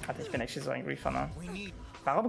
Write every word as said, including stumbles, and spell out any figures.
Warte, ich bin actually so angry von Warum